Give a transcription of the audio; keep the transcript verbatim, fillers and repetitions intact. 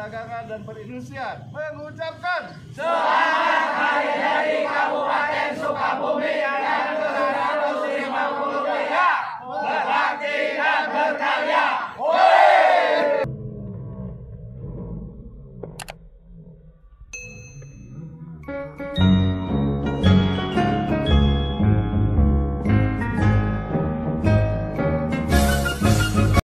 Perdagangan dan Perindustrian mengucapkan Selamat Hari Jadi Kabupaten Sukabumi yang ke seratus lima puluh tiga berbakti dan berkarya. Woi!